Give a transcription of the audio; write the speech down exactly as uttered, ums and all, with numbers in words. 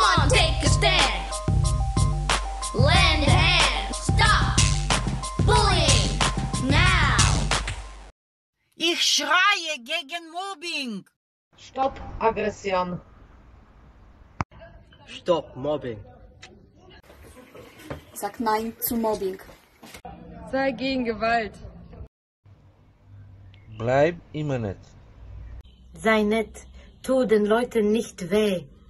on, take a stand. Lend a hand. Stop bullying now. Ich schreie gegen Mobbing. Stopp Aggression. Stopp Mobbing. Sag Nein zu Mobbing. Sei gegen Gewalt. Bleib immer nett. Sei nett, tu den Leuten nicht weh.